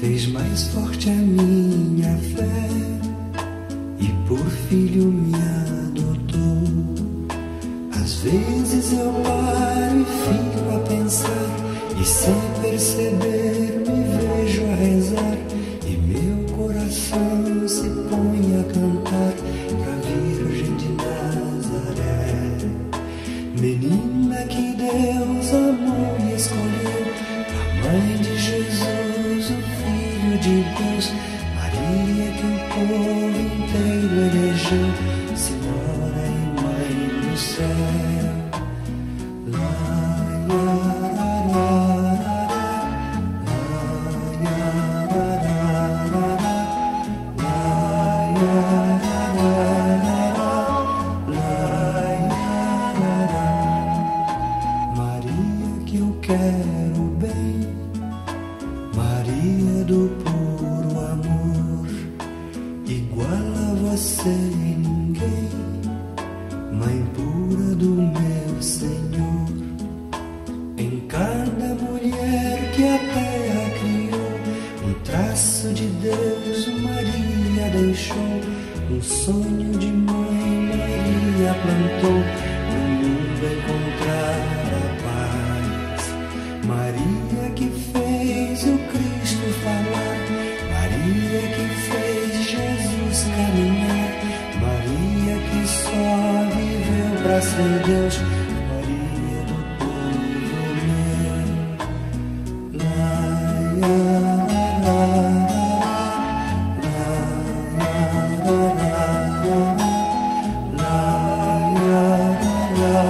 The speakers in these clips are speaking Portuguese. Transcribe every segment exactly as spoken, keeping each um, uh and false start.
fez mais forte a minha fé e por filho me adotou. Às vezes eu paro e fico a pensar, e sem perceber me vejo a rezar, e meu coração se põe a cantar pra Virgem de Nazaré. Menina que Deus amou e escolheu, a mãe de Jesus, o Filho de Deus, Maria que o povo inteiro elegeu, Senhora e Mãe do céu. Lá, lá, lá, lá, quero bem, Maria do puro amor, igual a você ninguém, Mãe pura do meu Senhor. Em cada mulher que a terra criou, um traço de Deus Maria deixou, um sonho de mãe Maria plantou, no mundo encontrar a paz. Maria que fez o Cristo falar, Maria que fez Jesus caminhar, Maria que só viveu pra ser Deus, Maria do povo meu. Lá, lá, lá, lá, lá, lá, lá, lá.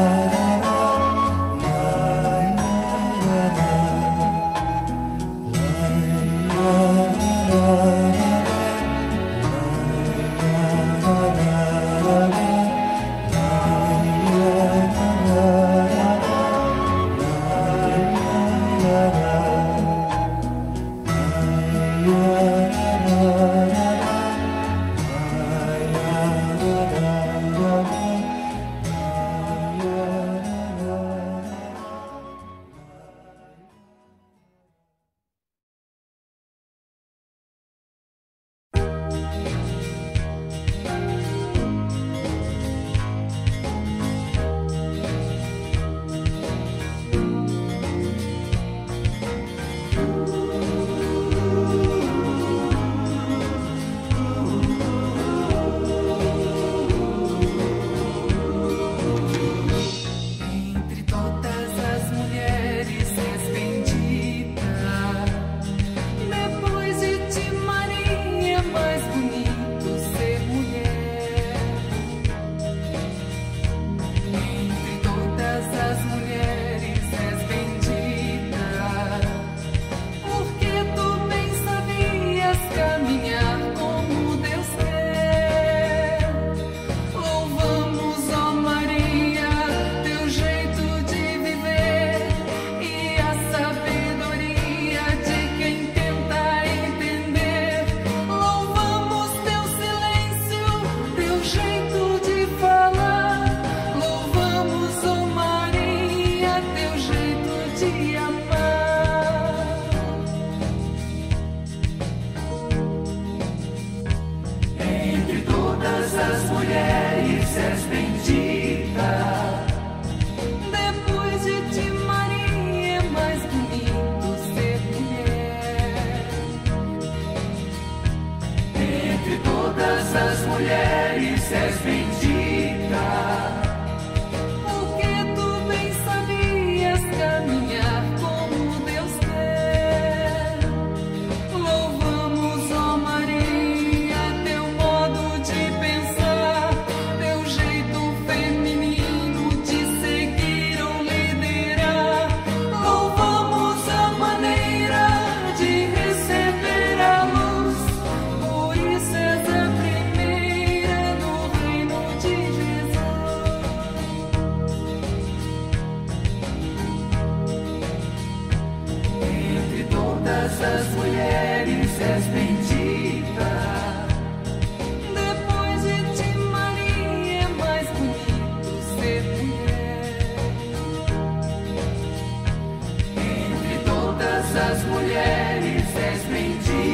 As mulheres és bendita.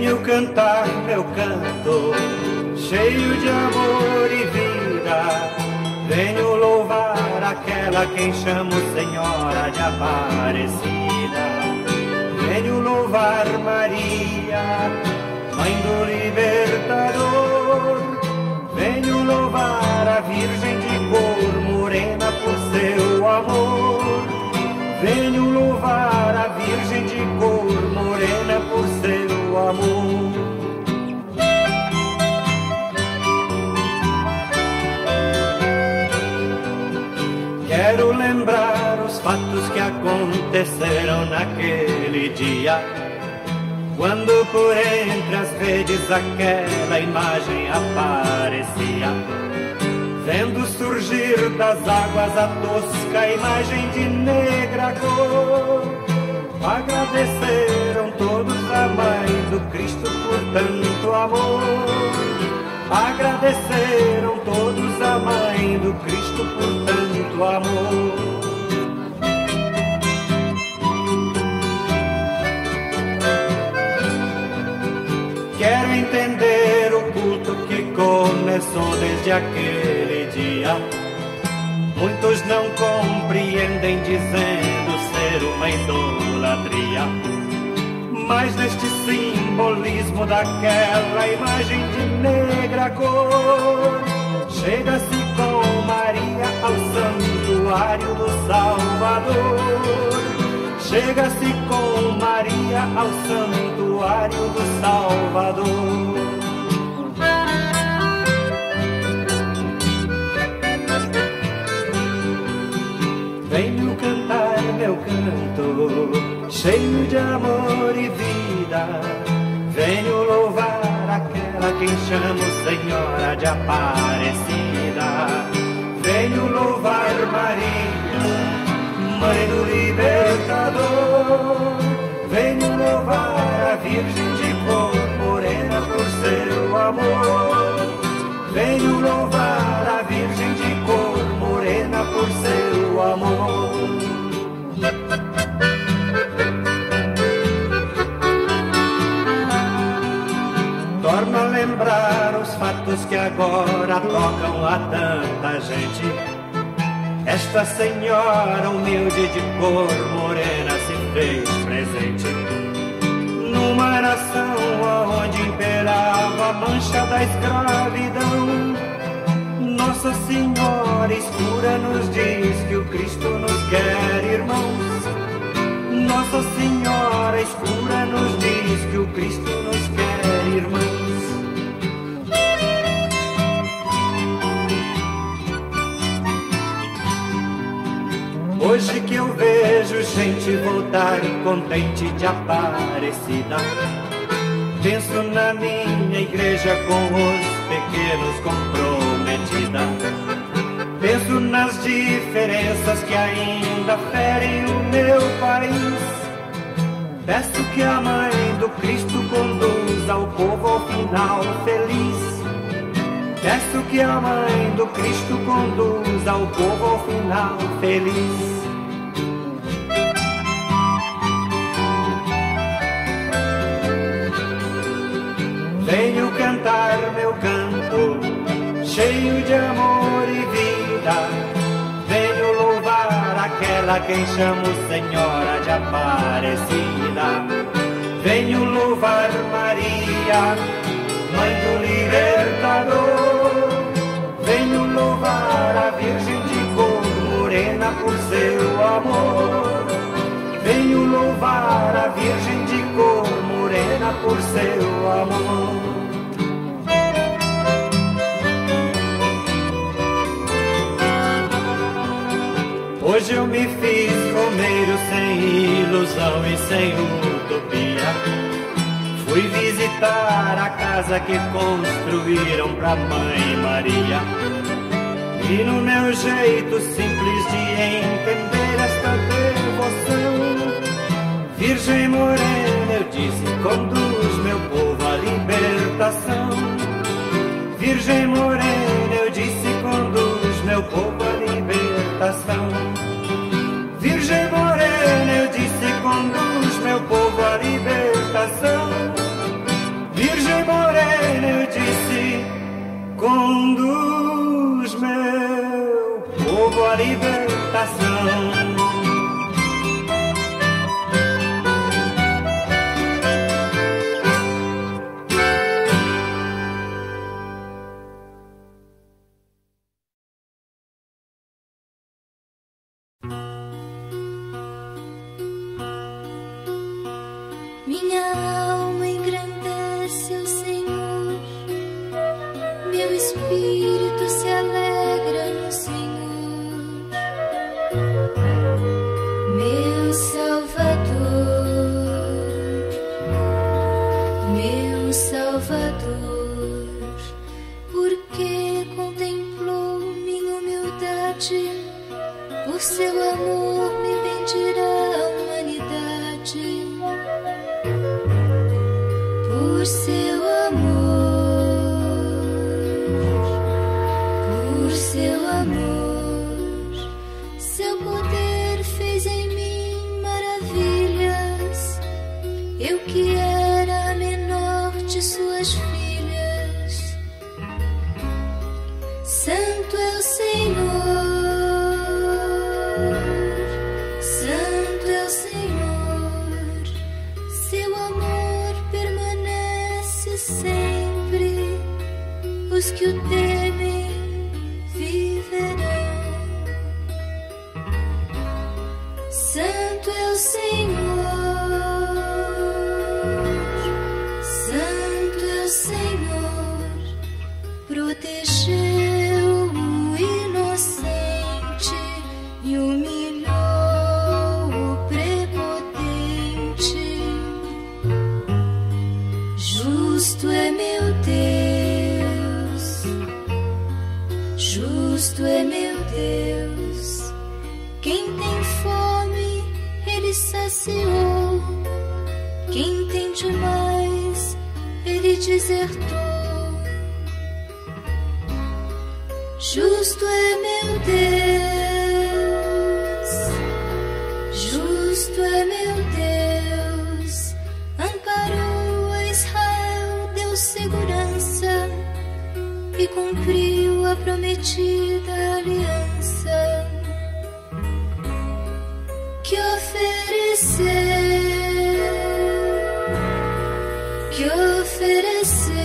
Venho cantar meu canto, cheio de amor e vida. Venho louvar aquela quem chamo Senhora de Aparecida. Venho louvar Maria, Mãe do Libertador. Venho louvar a Virgem de cor morena por seu amor. Venho louvar a Virgem de cor morena por seu amor. Quero lembrar os fatos que aconteceram naquele dia, quando por entre as redes aquela imagem aparecia. Vendo surgir das águas a tosca imagem de negra cor, agradeceram todos a Mãe do Cristo por tanto amor. Agradeceram todos a Mãe do Cristo por tanto amor. Quero entender o culto que começou desde aquele dia. Muitos não compreendem, dizendo ser uma idolatria. Mas neste simbolismo daquela imagem de negra cor, chega-se com Maria ao santuário do Salvador. Chega-se com Maria ao santuário do Salvador. Venho cantar meu canto, cheio de amor e vida. Venho louvar aquela quem chamo Senhora de Aparecida. Venho louvar Maria, Mãe do Libertador. Venho louvar a Virgem de cor morena por seu amor. Venho louvar a Virgem de cor morena por seu amor. Torno a lembrar os fatos que agora tocam a tanta gente. Esta senhora humilde de cor morena se fez presente numa nação onde imperava a mancha da escravidão. Nossa Senhora escura nos diz que o Cristo nos quer irmãos. Nossa Senhora escura nos diz que o Cristo nos quer irmãos. Hoje que eu vejo gente voltar contente de Aparecida, penso na minha igreja com os pequenos comprometida. Penso nas diferenças que ainda ferem o meu país. Peço que a Mãe do Cristo conduza o povo ao final feliz. Peço que a Mãe do Cristo conduza o povo ao final feliz. Venho cantar meu canto, cheio de amor e vida. Venho louvar aquela quem chamo Senhora de Aparecida. Venho louvar Maria, Mãe do Libertador. Venho louvar a Virgem de cor morena por seu amor. Venho louvar a Virgem de cor morena por seu amor. Hoje eu me fiz romeiro sem ilusão e sem utopia. Fui visitar a casa que construíram pra Mãe Maria. E no meu jeito simples de entender esta devoção, Virgem morena, eu disse, conduz meu povo à libertação. Virgem morena, eu disse, conduz meu povo à libertação. Virgem morena, eu disse, conduz meu povo à libertação. conduz, meu povo, à libertação. Minha alma engrandece o Senhor, meu espírito se alegra no Senhor, meu Salvador, meu Salvador, porque contemplou minha humildade, por seu amor me bendirá a humanidade. Por seu amor, por seu amor, seu poder fez em mim maravilhas. Eu que era a menor de suas filhas. Santo é o Senhor, Santo é o Senhor, seu amor permanece sempre, os que o temem viverão. Santo é o Senhor, Santo é o Senhor, protegeu o inocente e humilhou o prepotente. Justo é meu Deus, justo é meu Deus. Quem tem fome, Ele saciou. Quem tem demais, Ele desertou. Justo é meu Deus, justo é meu Deus. Amparou a Israel, deu segurança e cumpriu a prometida aliança que ofereceu, que ofereceu.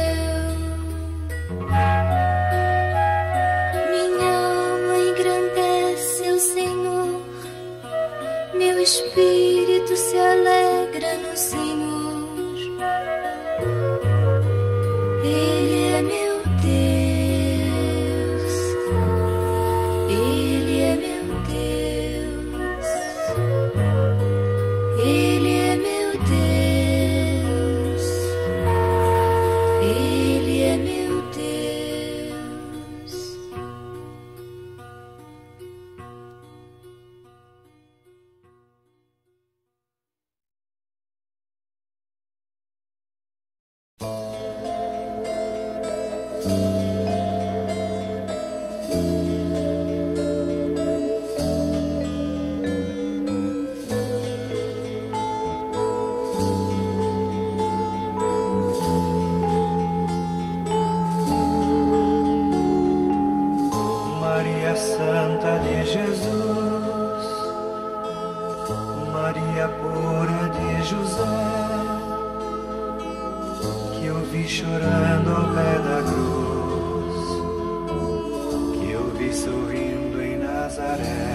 Minha alma engrandece o Senhor, meu espírito se alegra no Senhor. Ele é meu Deus, Ele é meu Deus, Ele é meu Deus, Ele é meu Deus. Maria Santa de Jesus, Maria pura de José, que eu vi chorando ao pé da cruz, que eu vi sorrindo em Nazaré.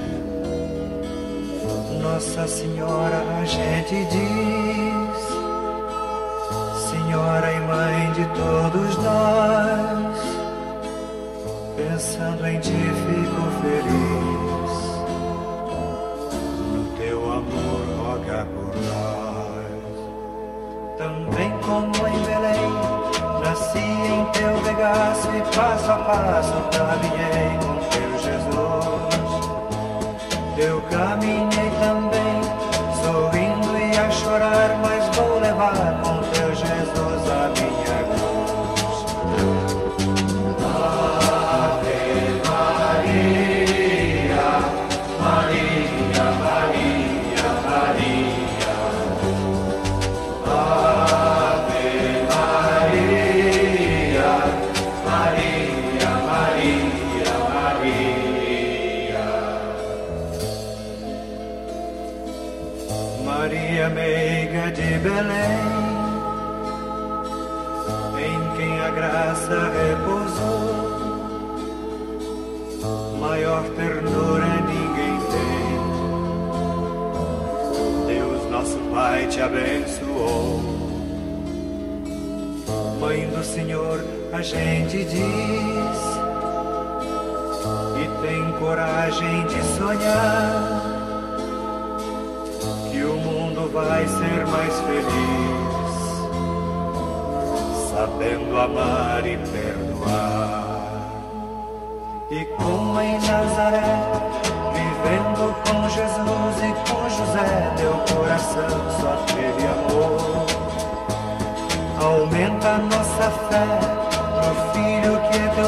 Nossa Senhora, a gente diz, Senhora e Mãe de todos nós, pensando em ti fico feliz, no teu amor roga por nós. Também como em Belém, nasci em teu regaço e passo a passo caminhei com teu Jesus. Eu caminhei também, sorrindo e a chorar, mas vou levar com teu Jesus a minha cruz. Maria, filha de Belém, em quem a graça repousou, maior ternura ninguém tem. Deus nosso Pai te abençoou. Mãe do Senhor, a gente diz, e tem coragem de sonhar, que o mundo vai ser mais feliz, sabendo amar e perdoar. E como em Nazaré, vivendo com Jesus e com José, teu coração só teve amor. Aumenta a nossa fé no Filho que é